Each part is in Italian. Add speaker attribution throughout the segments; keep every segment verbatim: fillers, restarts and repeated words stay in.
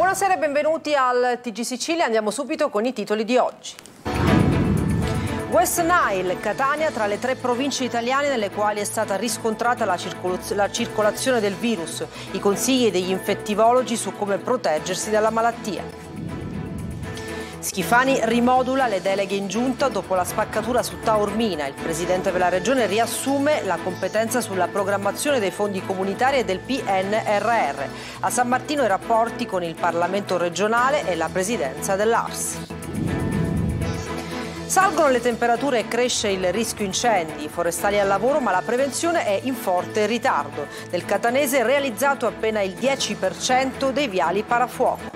Speaker 1: Buonasera e benvenuti al T G Sicilia. Andiamo subito con i titoli di oggi. West Nile, Catania tra le tre province italiane nelle quali è stata riscontrata la, la circolazione del virus. I consigli degli infettivologi su come proteggersi dalla malattia. Schifani rimodula le deleghe in giunta dopo la spaccatura su Taormina. Il presidente della regione riassume la competenza sulla programmazione dei fondi comunitari e del P N R R. A San Martino i rapporti con il Parlamento regionale e la presidenza dell'A R S. Salgono le temperature e cresce il rischio incendi. I forestali al lavoro, ma la prevenzione è in forte ritardo. Nel catanese è realizzato appena il dieci per cento dei viali parafuoco.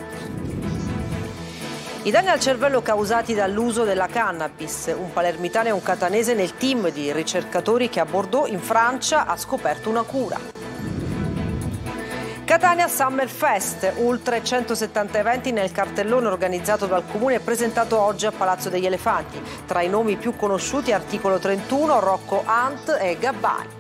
Speaker 1: I danni al cervello causati dall'uso della cannabis. Un palermitano e un catanese nel team di ricercatori che a Bordeaux, in Francia, ha scoperto una cura. Catania Summer Fest, oltre centosettanta eventi nel cartellone organizzato dal Comune e presentato oggi a Palazzo degli Elefanti. Tra i nomi più conosciuti Articolo trentuno, Rocco Hunt e Gabbani.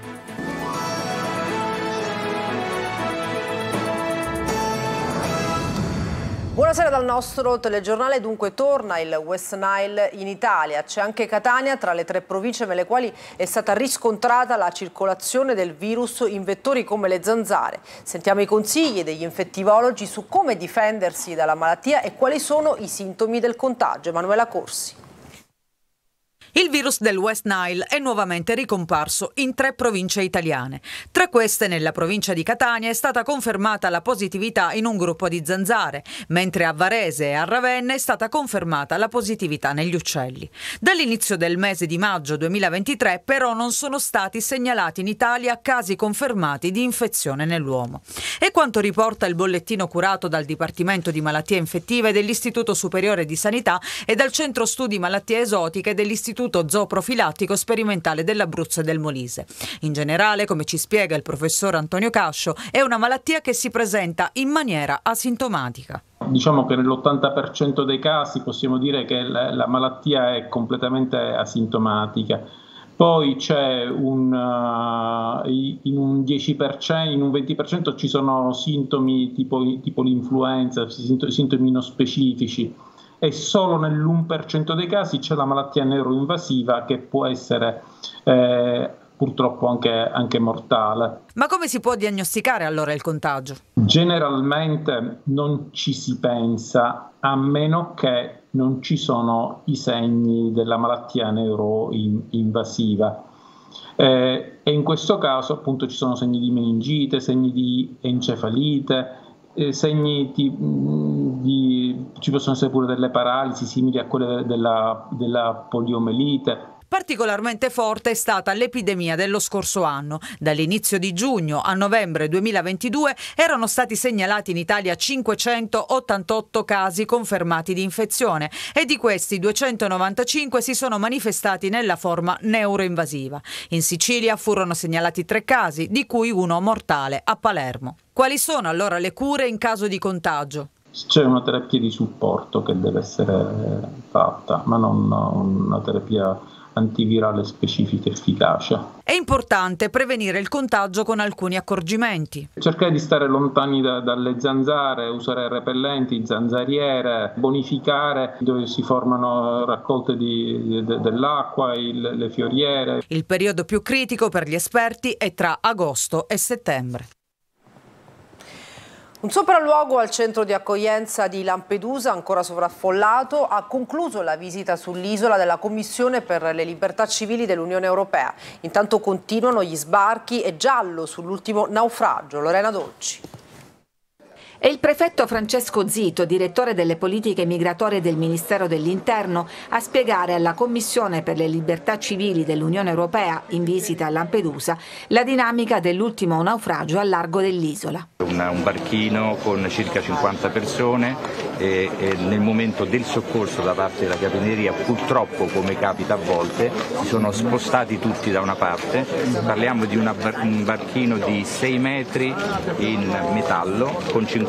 Speaker 1: Buonasera dal nostro telegiornale. Dunque torna il West Nile in Italia. C'è anche Catania tra le tre province nelle quali è stata riscontrata la circolazione del virus in vettori come le zanzare. Sentiamo i consigli degli infettivologi su come difendersi dalla malattia e quali sono i sintomi del contagio. Emanuela Corsi.
Speaker 2: Il virus del West Nile è nuovamente ricomparso in tre province italiane. Tra queste, nella provincia di Catania, è stata confermata la positività in un gruppo di zanzare, mentre a Varese e a Ravenna è stata confermata la positività negli uccelli. Dall'inizio del mese di maggio duemilaventitré, però, non sono stati segnalati in Italia casi confermati di infezione nell'uomo. È quanto riporta il bollettino curato dal Dipartimento di Malattie Infettive dell'Istituto Superiore di Sanità e dal Centro Studi Malattie Esotiche dell'Istituto Zooprofilattico Sperimentale dell'Abruzzo e del Molise. In generale, come ci spiega il professor Antonio Cascio, è una malattia che si presenta in maniera asintomatica.
Speaker 3: Diciamo che nell'ottanta per cento dei casi possiamo dire che la, la malattia è completamente asintomatica. Poi c'è un, uh, in un dieci per cento, in un venti per cento ci sono sintomi tipo, tipo l'influenza, sintomi non specifici. E solo nell'uno per cento dei casi c'è la malattia neuroinvasiva che può essere eh, purtroppo anche, anche mortale.
Speaker 2: Ma come si può diagnosticare allora il contagio?
Speaker 3: Generalmente non ci si pensa, a meno che non ci sono i segni della malattia neuroinvasiva. Eh, e in questo caso appunto ci sono segni di meningite, segni di encefalite, Eh, segni di, di, ci possono essere pure delle paralisi simili a quelle della, della poliomelite.
Speaker 2: Particolarmente forte è stata l'epidemia dello scorso anno. Dall'inizio di giugno a novembre duemilaventidue erano stati segnalati in Italia cinquecentottantotto casi confermati di infezione e di questi duecentonovantacinque si sono manifestati nella forma neuroinvasiva. In Sicilia furono segnalati tre casi, di cui uno mortale a Palermo. Quali sono allora le cure in caso di contagio?
Speaker 3: C'è una terapia di supporto che deve essere fatta, ma non una terapia antivirale specifica e efficace.
Speaker 2: È importante prevenire il contagio con alcuni accorgimenti.
Speaker 3: Cercare di stare lontani da, dalle zanzare, usare repellenti, zanzariere, bonificare dove si formano raccolte di, de, dell'acqua, il, le fioriere.
Speaker 2: Il periodo più critico per gli esperti è tra agosto e settembre.
Speaker 1: Un sopralluogo al centro di accoglienza di Lampedusa, ancora sovraffollato, ha concluso la visita sull'isola della Commissione per le libertà civili dell'Unione Europea. Intanto continuano gli sbarchi e giallo sull'ultimo naufragio. Lorena Dolci.
Speaker 4: È il prefetto Francesco Zito, direttore delle politiche migratorie del Ministero dell'Interno, a spiegare alla Commissione per le libertà civili dell'Unione Europea, in visita a Lampedusa, la dinamica dell'ultimo naufragio al largo dell'isola.
Speaker 5: Una, un barchino con circa cinquanta persone e, e nel momento del soccorso da parte della Capitaneria, purtroppo, come capita a volte, si sono spostati tutti da una parte. Parliamo di una, un barchino di sei metri in metallo con cinquanta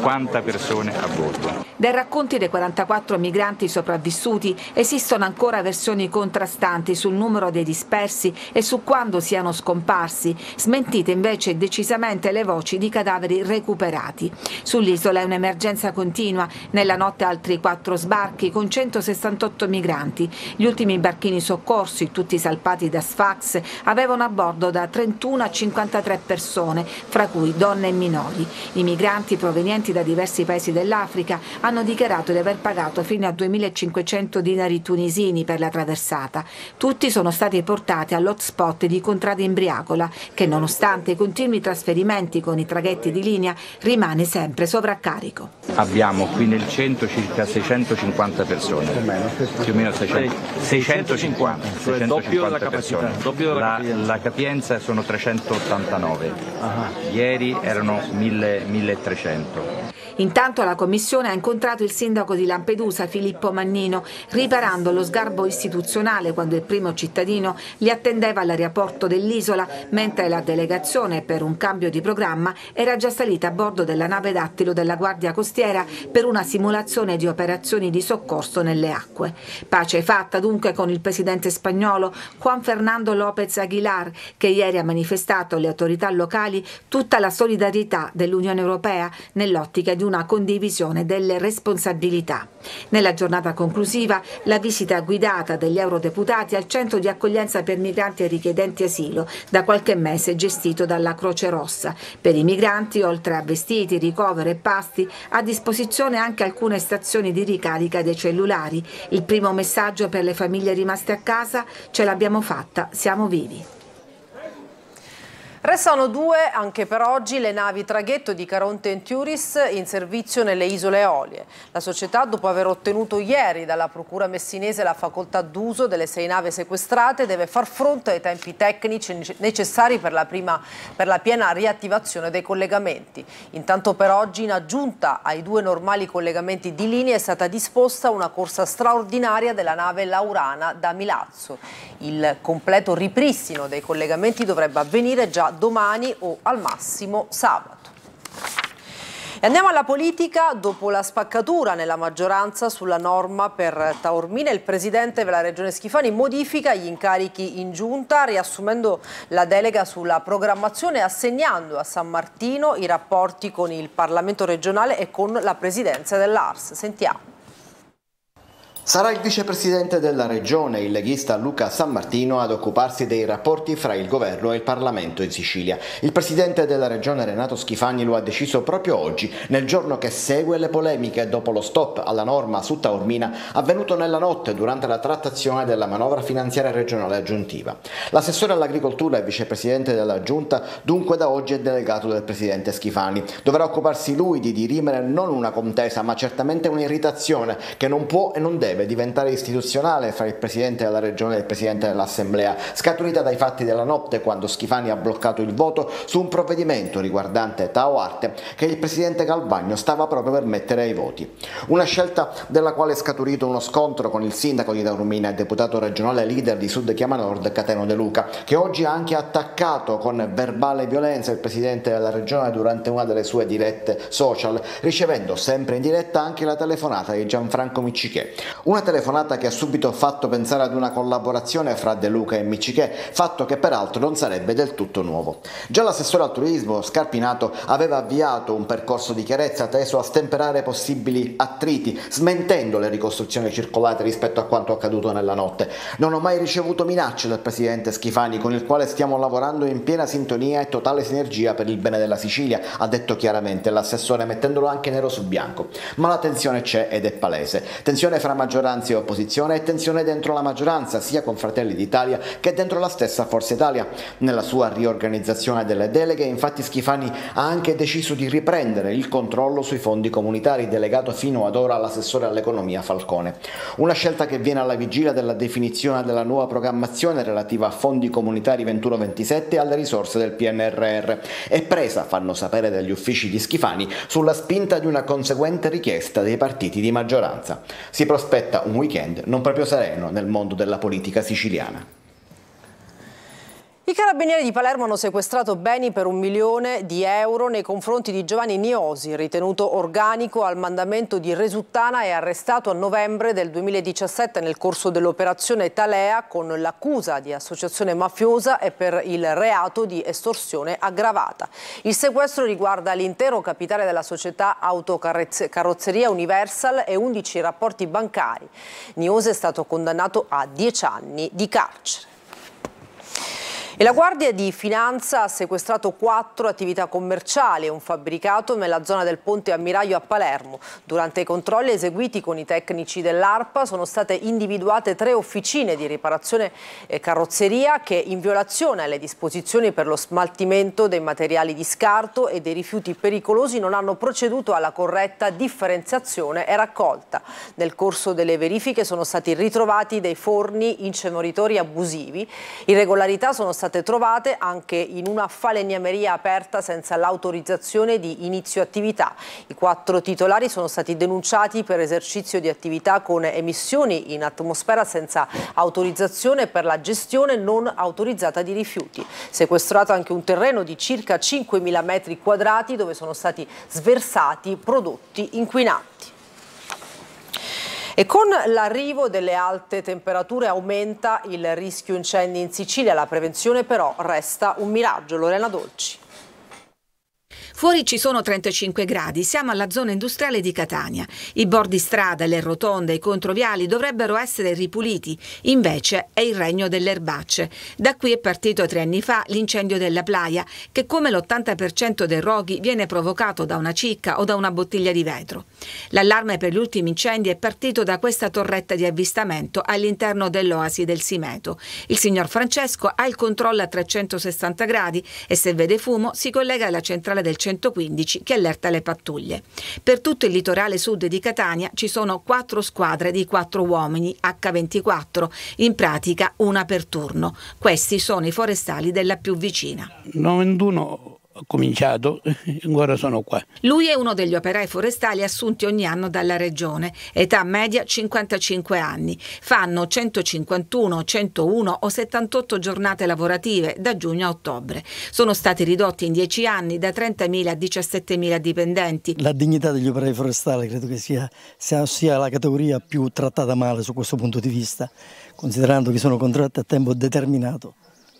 Speaker 5: cinquanta persone a bordo.
Speaker 4: Dai racconti dei quarantaquattro migranti sopravvissuti esistono ancora versioni contrastanti sul numero dei dispersi e su quando siano scomparsi, smentite invece decisamente le voci di cadaveri recuperati. Sull'isola è un'emergenza continua, nella notte altri quattro sbarchi con centosessantotto migranti. Gli ultimi barchini soccorsi, tutti salpati da Sfax, avevano a bordo da trentuno a cinquantatré persone, fra cui donne e minori. I migranti provenienti da diversi paesi dell'Africa hanno dichiarato di aver pagato fino a duemilacinquecento dinari tunisini per la traversata. Tutti sono stati portati all'hotspot di Contrada Imbriacola, che nonostante i continui trasferimenti con i traghetti di linea rimane sempre sovraccarico.
Speaker 5: Abbiamo qui nel centro circa seicentocinquanta persone, più o meno seicento, seicentocinquanta, seicentocinquanta persone. La, la capienza sono trecentottantanove, ieri erano milletrecento.
Speaker 4: Intanto la Commissione ha incontrato il sindaco di Lampedusa, Filippo Mannino, riparando lo sgarbo istituzionale quando il primo cittadino li attendeva all'aeroporto dell'isola, mentre la delegazione, per un cambio di programma, era già salita a bordo della nave Dattilo della Guardia Costiera per una simulazione di operazioni di soccorso nelle acque. Pace fatta dunque con il presidente spagnolo Juan Fernando López Aguilar, che ieri ha manifestato alle autorità locali tutta la solidarietà dell'Unione Europea nell'ottica di una condivisione delle responsabilità. Nella giornata conclusiva, la visita guidata degli eurodeputati al centro di accoglienza per migranti e richiedenti asilo, da qualche mese gestito dalla Croce Rossa. Per i migranti, oltre a vestiti, ricovero e pasti, a disposizione anche alcune stazioni di ricarica dei cellulari. Il primo messaggio per le famiglie rimaste a casa: ce l'abbiamo fatta, siamo vivi.
Speaker 1: Restano due anche per oggi le navi traghetto di Caronte and Tourist in servizio nelle Isole Eolie. La società, dopo aver ottenuto ieri dalla Procura messinese la facoltà d'uso delle sei navi sequestrate, deve far fronte ai tempi tecnici necessari per la, prima, per la piena riattivazione dei collegamenti. Intanto per oggi, in aggiunta ai due normali collegamenti di linea, è stata disposta una corsa straordinaria della nave Laurana da Milazzo. Il completo ripristino dei collegamenti dovrebbe avvenire già domani o al massimo sabato. E andiamo alla politica. Dopo la spaccatura nella maggioranza sulla norma per Taormina, il presidente della Regione Schifani modifica gli incarichi in giunta, riassumendo la delega sulla programmazione e assegnando a San Martino i rapporti con il Parlamento regionale e con la presidenza dell'A R S. Sentiamo.
Speaker 6: Sarà il vicepresidente della regione, il leghista Luca San Martino, ad occuparsi dei rapporti fra il governo e il Parlamento in Sicilia. Il presidente della regione Renato Schifani lo ha deciso proprio oggi, nel giorno che segue le polemiche dopo lo stop alla norma su Taormina avvenuto nella notte durante la trattazione della manovra finanziaria regionale aggiuntiva. L'assessore all'agricoltura e vicepresidente della giunta dunque da oggi è delegato del presidente Schifani. Dovrà occuparsi lui di dirimere non una contesa ma certamente un'irritazione che non può e non deve diventare istituzionale fra il presidente della regione e il presidente dell'assemblea, scaturita dai fatti della notte quando Schifani ha bloccato il voto su un provvedimento riguardante Tao Arte che il presidente Galvagno stava proprio per mettere ai voti. Una scelta della quale è scaturito uno scontro con il sindaco di Taormina e deputato regionale leader di Sud Chiama Nord Cateno De Luca, che oggi ha anche attaccato con verbale violenza il presidente della regione durante una delle sue dirette social, ricevendo sempre in diretta anche la telefonata di Gianfranco Miccichè. Una telefonata che ha subito fatto pensare ad una collaborazione fra De Luca e Miccichè, fatto che peraltro non sarebbe del tutto nuovo. Già l'assessore al turismo Scarpinato aveva avviato un percorso di chiarezza teso a stemperare possibili attriti, smentendo le ricostruzioni circolate rispetto a quanto accaduto nella notte. Non ho mai ricevuto minacce dal presidente Schifani, con il quale stiamo lavorando in piena sintonia e totale sinergia per il bene della Sicilia, ha detto chiaramente l'assessore, mettendolo anche nero su bianco. Ma la tensione c'è ed è palese. Tensione fra maggioranza e opposizione e tensione dentro la maggioranza, sia con Fratelli d'Italia che dentro la stessa Forza Italia. Nella sua riorganizzazione delle deleghe, infatti, Schifani ha anche deciso di riprendere il controllo sui fondi comunitari, delegato fino ad ora all'assessore all'economia Falcone. Una scelta che viene alla vigilia della definizione della nuova programmazione relativa a fondi comunitari ventuno ventisette e alle risorse del P N R R. È presa, fanno sapere dagli uffici di Schifani, sulla spinta di una conseguente richiesta dei partiti di maggioranza. Si prospetta un weekend non proprio sereno nel mondo della politica siciliana.
Speaker 1: I carabinieri di Palermo hanno sequestrato beni per un milione di euro nei confronti di Giovanni Niosi, ritenuto organico al mandamento di Resuttana e arrestato a novembre del duemiladiciassette nel corso dell'operazione Talea con l'accusa di associazione mafiosa e per il reato di estorsione aggravata. Il sequestro riguarda l'intero capitale della società Autocarrozzeria Universal e undici rapporti bancari. Niosi è stato condannato a dieci anni di carcere. E la Guardia di Finanza ha sequestrato quattro attività commerciali e un fabbricato nella zona del Ponte Ammiraglio a Palermo. Durante i controlli eseguiti con i tecnici dell'ARPA sono state individuate tre officine di riparazione e carrozzeria che, in violazione alle disposizioni per lo smaltimento dei materiali di scarto e dei rifiuti pericolosi, non hanno proceduto alla corretta differenziazione e raccolta. Nel corso delle verifiche sono stati ritrovati dei forni inceneritori abusivi. Irregolarità sono state state trovate anche in una falegnameria aperta senza l'autorizzazione di inizio attività. I quattro titolari sono stati denunciati per esercizio di attività con emissioni in atmosfera senza autorizzazione per la gestione non autorizzata di rifiuti. Sequestrato anche un terreno di circa cinquemila metri quadrati dove sono stati sversati prodotti inquinanti. E con l'arrivo delle alte temperature aumenta il rischio incendi in Sicilia, la prevenzione però resta un miraggio. Lorena Dolci.
Speaker 4: Fuori ci sono trentacinque gradi, siamo alla zona industriale di Catania. I bordi strada, le rotonde, i controviali dovrebbero essere ripuliti, invece è il regno delle erbacce. Da qui è partito tre anni fa l'incendio della Playa, che come l'ottanta per cento dei roghi viene provocato da una cicca o da una bottiglia di vetro. L'allarme per gli ultimi incendi è partito da questa torretta di avvistamento all'interno dell'oasi del Simeto. Il signor Francesco ha il controllo a trecentosessanta gradi e se vede fumo si collega alla centrale del centoquindici che allerta le pattuglie. Per tutto il litorale sud di Catania ci sono quattro squadre di quattro uomini acca ventiquattro, in pratica una per turno. Questi sono i forestali della più vicina.
Speaker 7: novantuno ho cominciato, ancora sono qua.
Speaker 4: Lui è uno degli operai forestali assunti ogni anno dalla regione, età media cinquantacinque anni. Fanno centocinquantuno, centouno o settantotto giornate lavorative da giugno a ottobre. Sono stati ridotti in dieci anni da trentamila a diciassettemila dipendenti.
Speaker 8: La dignità degli operai forestali credo che sia, sia, sia la categoria più trattata male su questo punto di vista, considerando che sono contratti a tempo determinato.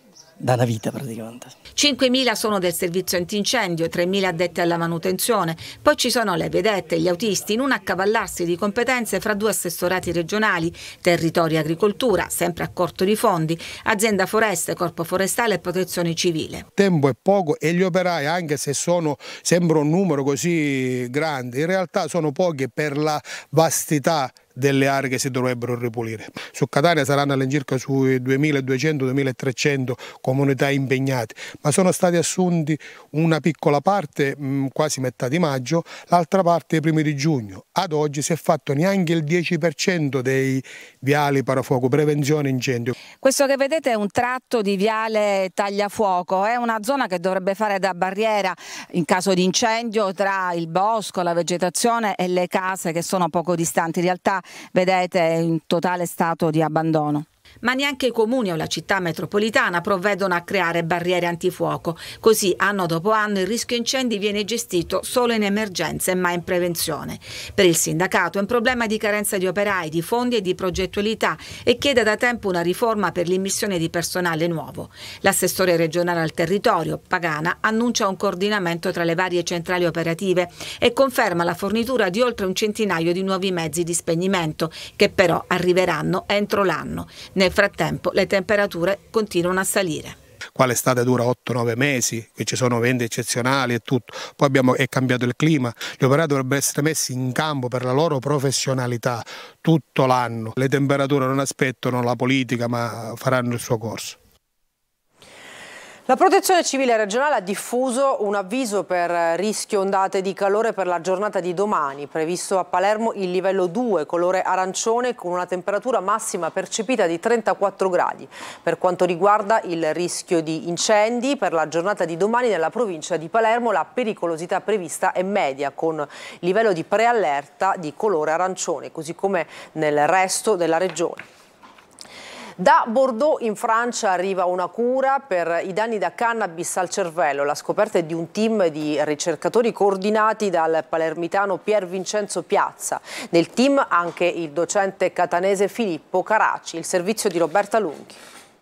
Speaker 8: Da una vita praticamente.
Speaker 4: cinquemila sono del servizio antincendio, tremila addetti alla manutenzione, poi ci sono le vedette e gli autisti in un accavallarsi di competenze fra due assessorati regionali, territorio e agricoltura, sempre a corto di fondi, azienda foreste, corpo forestale e protezione civile.
Speaker 9: Tempo è poco e gli operai, anche se sono sembra un numero così grande, in realtà sono pochi per la vastità delle aree che si dovrebbero ripulire. Su Catania saranno all'incirca sui duemiladuecento duemilatrecento comunità impegnate, ma sono stati assunti una piccola parte mh, quasi metà di maggio, l'altra parte i primi di giugno. Ad oggi si è fatto neanche il dieci per cento dei viali parafuoco, prevenzione incendio.
Speaker 4: Questo che vedete è un tratto di viale tagliafuoco, è una zona che dovrebbe fare da barriera in caso di incendio tra il bosco, la vegetazione e le case che sono poco distanti. In realtà vedete in totale stato di abbandono. Ma neanche i comuni o la città metropolitana provvedono a creare barriere antifuoco. Così anno dopo anno il rischio incendi viene gestito solo in emergenza e mai in prevenzione. Per il sindacato è un problema di carenza di operai, di fondi e di progettualità e chiede da tempo una riforma per l'immissione di personale nuovo. L'assessore regionale al territorio, Pagana, annuncia un coordinamento tra le varie centrali operative e conferma la fornitura di oltre un centinaio di nuovi mezzi di spegnimento che però arriveranno entro l'anno. Nel frattempo le temperature continuano a salire.
Speaker 9: Qua l'estate dura otto nove mesi, che ci sono venti eccezionali e tutto, poi abbiamo, è cambiato il clima, gli operai dovrebbero essere messi in campo per la loro professionalità tutto l'anno, le temperature non aspettano la politica ma faranno il suo corso.
Speaker 1: La Protezione Civile regionale ha diffuso un avviso per rischio ondate di calore per la giornata di domani, previsto a Palermo il livello due, colore arancione, con una temperatura massima percepita di trentaquattro gradi. Per quanto riguarda il rischio di incendi, per la giornata di domani nella provincia di Palermo la pericolosità prevista è media, con livello di preallerta di colore arancione, così come nel resto della regione. Da Bordeaux in Francia arriva una cura per i danni da cannabis al cervello. La scoperta è di un team di ricercatori coordinati dal palermitano Pier Vincenzo Piazza. Nel team anche il docente catanese Filippo Caraci. Il servizio di Roberta Lunghi.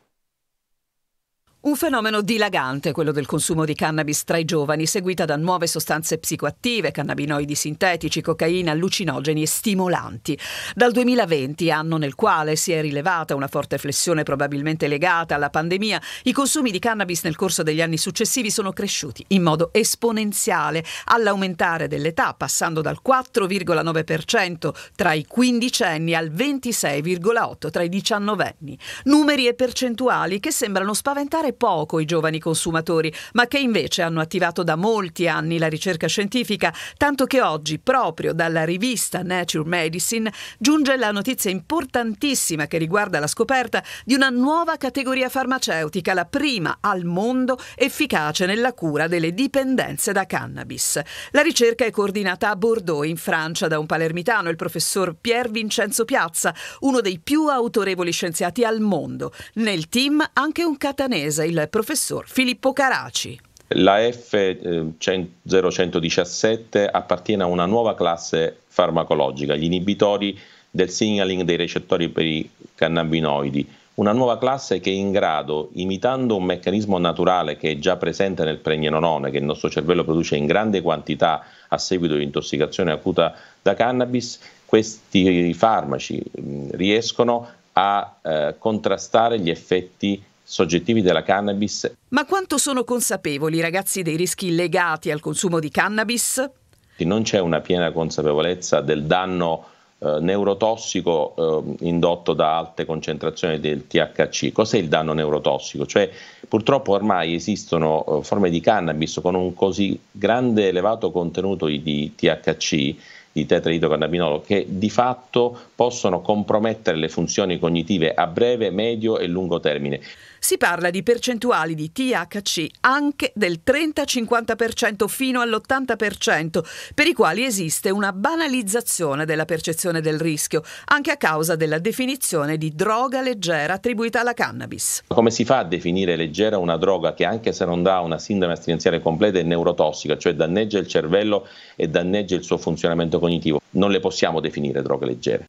Speaker 10: Un fenomeno dilagante, quello del consumo di cannabis tra i giovani, seguita da nuove sostanze psicoattive, cannabinoidi sintetici, cocaina, allucinogeni e stimolanti. Dal duemilaventi, anno nel quale si è rilevata una forte flessione probabilmente legata alla pandemia, i consumi di cannabis nel corso degli anni successivi sono cresciuti in modo esponenziale, all'aumentare dell'età, passando dal quattro virgola nove per cento tra i quindicenni al ventisei virgola otto per cento tra i diciannovenni. Numeri e percentuali che sembrano spaventare poco i giovani consumatori, ma che invece hanno attivato da molti anni la ricerca scientifica, tanto che oggi, proprio dalla rivista Nature Medicine, giunge la notizia importantissima che riguarda la scoperta di una nuova categoria farmaceutica, la prima al mondo efficace nella cura delle dipendenze da cannabis. La ricerca è coordinata a Bordeaux, in Francia, da un palermitano, il professor Pier Vincenzo Piazza, uno dei più autorevoli scienziati al mondo. Nel team anche un catanese, il professor Filippo Caraci.
Speaker 11: La F zero centodiciassette appartiene a una nuova classe farmacologica, gli inibitori del signaling dei recettori per i cannabinoidi, una nuova classe che è in grado, imitando un meccanismo naturale che è già presente nel pregnenolone, che il nostro cervello produce in grande quantità a seguito di intossicazione acuta da cannabis, questi farmaci riescono a eh, contrastare gli effetti soggettivi della cannabis.
Speaker 10: Ma quanto sono consapevoli i ragazzi dei rischi legati al consumo di cannabis?
Speaker 11: Non c'è una piena consapevolezza del danno eh, neurotossico eh, indotto da alte concentrazioni del T H C. Cos'è il danno neurotossico? Cioè, purtroppo ormai esistono eh, forme di cannabis con un così grande elevato contenuto di T H C, di tetraidrocannabinolo, che di fatto possono compromettere le funzioni cognitive a breve, medio e lungo termine.
Speaker 10: Si parla di percentuali di T H C anche del trenta cinquanta per cento fino all'ottanta per cento, per i quali esiste una banalizzazione della percezione del rischio, anche a causa della definizione di droga leggera attribuita alla cannabis.
Speaker 11: Come si fa a definire leggera una droga che, anche se non dà una sindrome astinenziale completa, è neurotossica, cioè danneggia il cervello e danneggia il suo funzionamento cognitivo? Non le possiamo definire droghe leggere.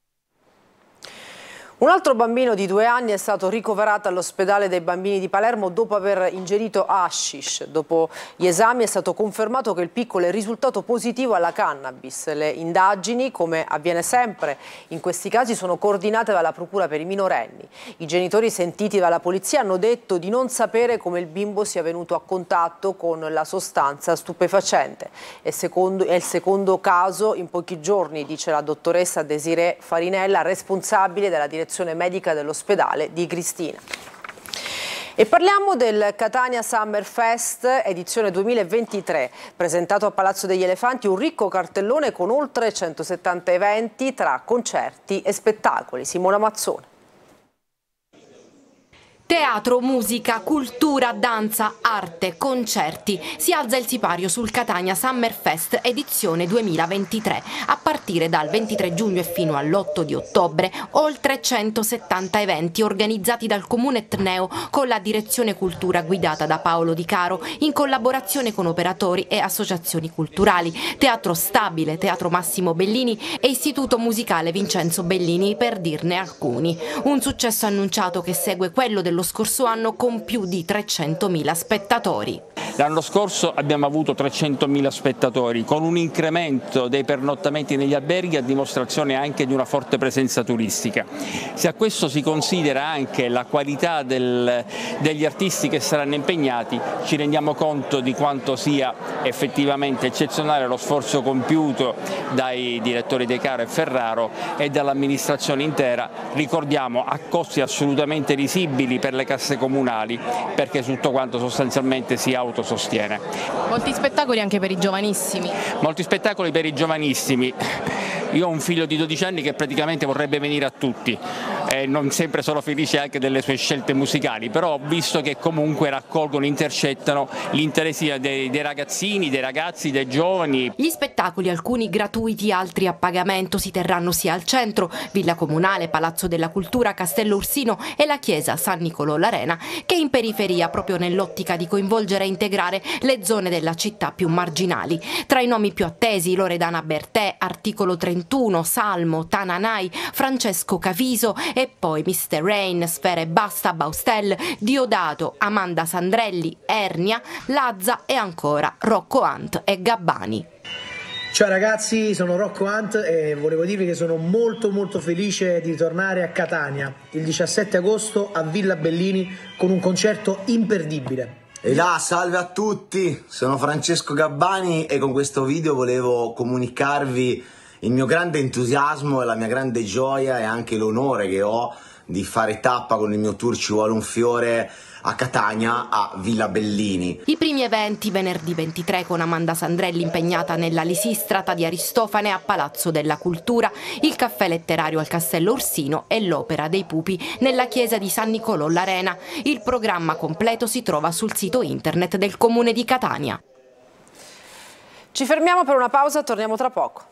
Speaker 1: Un altro bambino di due anni è stato ricoverato all'ospedale dei bambini di Palermo dopo aver ingerito hashish. Dopo gli esami è stato confermato che il piccolo è risultato positivo alla cannabis. Le indagini, come avviene sempre in questi casi, sono coordinate dalla Procura per i minorenni. I genitori sentiti dalla polizia hanno detto di non sapere come il bimbo sia venuto a contatto con la sostanza stupefacente. È, secondo, è il secondo caso in pochi giorni, dice la dottoressa Desiree Farinella, responsabile della direzione medica dell'ospedale di Cristina. E parliamo del Catania Summer Fest edizione duemilaventitré, presentato a Palazzo degli Elefanti, un ricco cartellone con oltre centosettanta eventi tra concerti e spettacoli. Simona Mazzone.
Speaker 12: Teatro, musica, cultura, danza, arte, concerti. Si alza il sipario sul Catania Summer Fest edizione duemilaventitré. A partire dal ventitré giugno e fino all'otto di ottobre, oltre centosettanta eventi organizzati dal Comune Etneo con la direzione cultura guidata da Paolo Di Caro, in collaborazione con operatori e associazioni culturali, Teatro Stabile, Teatro Massimo Bellini e Istituto Musicale Vincenzo Bellini, per dirne alcuni. Un successo annunciato che segue quello dello scorso anno con più di trecentomila spettatori.
Speaker 13: L'anno scorso abbiamo avuto trecentomila spettatori, con un incremento dei pernottamenti negli alberghi a dimostrazione anche di una forte presenza turistica. Se a questo si considera anche la qualità del, degli artisti che saranno impegnati, ci rendiamo conto di quanto sia effettivamente eccezionale lo sforzo compiuto dai direttori De Caro e Ferraro e dall'amministrazione intera, ricordiamo a costi assolutamente risibili per le casse comunali, perché tutto quanto sostanzialmente si autosostiene.
Speaker 14: Molti spettacoli anche per i giovanissimi.
Speaker 13: Molti spettacoli per i giovanissimi. Io ho un figlio di dodici anni che praticamente vorrebbe venire a tutti eh, non sempre sono felice anche delle sue scelte musicali, però ho visto che comunque raccolgono, intercettano l'interesse dei, dei ragazzini, dei ragazzi, dei giovani.
Speaker 12: Gli spettacoli, alcuni gratuiti, altri a pagamento, si terranno sia al centro, Villa Comunale, Palazzo della Cultura, Castello Ursino e la chiesa San Nicolò l'Arena, che in periferia, proprio nell'ottica di coinvolgere e integrare le zone della città più marginali. Tra i nomi più attesi Loredana Bertè, Articolo trentuno, Salmo, Tananai, Francesco Caviso e poi mister Rain, Sfere Basta, Baustel, Diodato, Amanda Sandrelli, Ernia, Lazza e ancora Rocco Hunt e Gabbani.
Speaker 15: Ciao ragazzi, sono Rocco Hunt e volevo dirvi che sono molto molto felice di tornare a Catania il diciassette agosto a Villa Bellini con un concerto imperdibile.
Speaker 16: E là, salve a tutti, sono Francesco Gabbani e con questo video volevo comunicarvi il mio grande entusiasmo e la mia grande gioia e anche l'onore che ho di fare tappa con il mio tour Ci vuole un fiore a Catania, a Villa Bellini.
Speaker 12: I primi eventi venerdì ventitré con Amanda Sandrelli impegnata nella Lisistrata di Aristofane a Palazzo della Cultura, il caffè letterario al Castello Ursino e l'Opera dei Pupi nella chiesa di San Nicolò l'Arena. Il programma completo si trova sul sito internet del Comune di Catania.
Speaker 1: Ci fermiamo per una pausa, torniamo tra poco.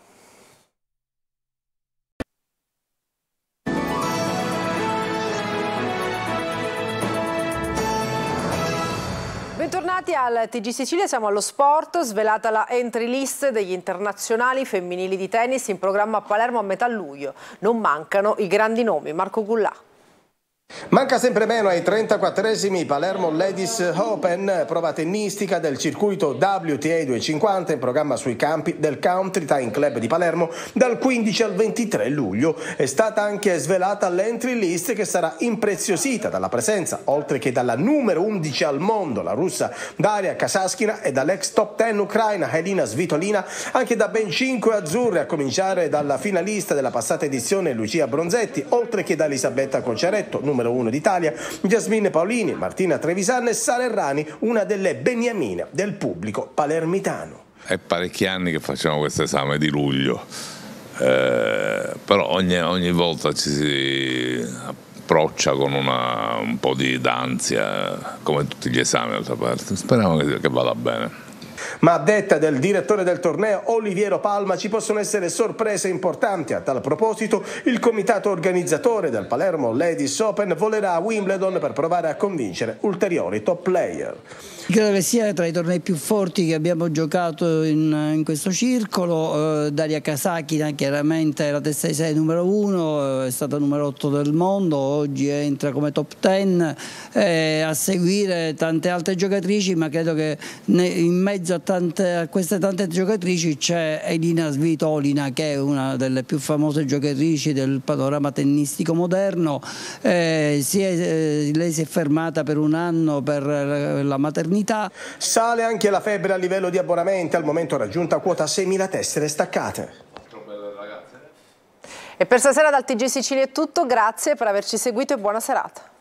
Speaker 1: Bentornati al T G Sicilia, siamo allo sport, svelata la entry list degli internazionali femminili di tennis in programma a Palermo a metà luglio. Non mancano i grandi nomi. Marco Gullà.
Speaker 17: Manca sempre meno ai trentaquattresimi Palermo Ladies Open, prova tennistica del circuito W T A duecentocinquanta in programma sui campi del Country Time Club di Palermo dal quindici al ventitré luglio. È stata anche svelata l'entry list che sarà impreziosita dalla presenza, oltre che dalla numero undici al mondo, la russa Daria Kasatkina, e dall'ex top ten ucraina Elina Svitolina, anche da ben cinque azzurre, a cominciare dalla finalista della passata edizione Lucia Bronzetti, oltre che da Elisabetta Cocciaretto, numero uno d'Italia, Jasmine Paolini, Martina Trevisan e Sara Errani, una delle beniamine del pubblico palermitano.
Speaker 18: È parecchi anni che facciamo questo esame di luglio, eh, però ogni, ogni volta ci si approccia con una, un po' di d'ansia, come tutti gli esami d'altra parte. Speriamo che, che vada bene.
Speaker 17: Ma a detta del direttore del torneo Oliviero Palma ci possono essere sorprese importanti. A tal proposito il comitato organizzatore del Palermo Ladies Open volerà a Wimbledon per provare a convincere ulteriori top player.
Speaker 19: Credo che sia tra i tornei più forti che abbiamo giocato in, in questo circolo. eh, Daria Kasatkina chiaramente è la testa di serie numero uno, è stata numero otto del mondo, oggi entra come top ten, eh, a seguire tante altre giocatrici, ma credo che ne, in mezzo a, tante, a queste tante giocatrici c'è Elina Svitolina, che è una delle più famose giocatrici del panorama tennistico moderno. eh, si è, eh, lei si è fermata per un anno per la maternità.
Speaker 17: Sale anche la febbre a livello di abbonamenti, al momento raggiunta quota seimila tessere staccate.
Speaker 1: E per stasera dal T G Sicilia è tutto, grazie per averci seguito e buona serata.